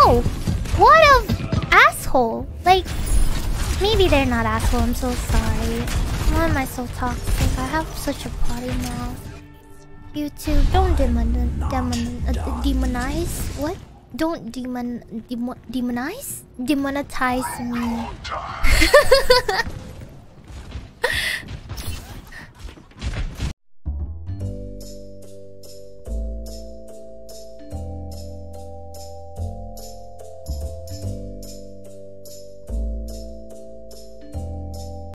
No! What a asshole! Like, maybe they're not asshole. I'm so sorry. Why am I so toxic? I have such a potty mouth. YouTube, don't demonize. What? Don't demonize? Demonetize me.